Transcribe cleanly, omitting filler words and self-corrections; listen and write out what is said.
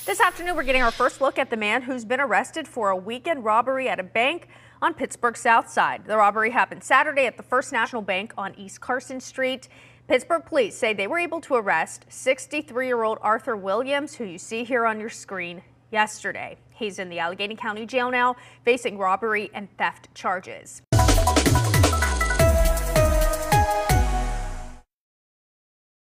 This afternoon, we're getting our first look at the man who's been arrested for a weekend robbery at a bank on Pittsburgh's south side. The robbery happened Saturday at the First National Bank on East Carson Street. Pittsburgh police say they were able to arrest 63-year-old Arthur Williams, who you see here on your screen, yesterday. He's in the Allegheny County Jail now, facing robbery and theft charges.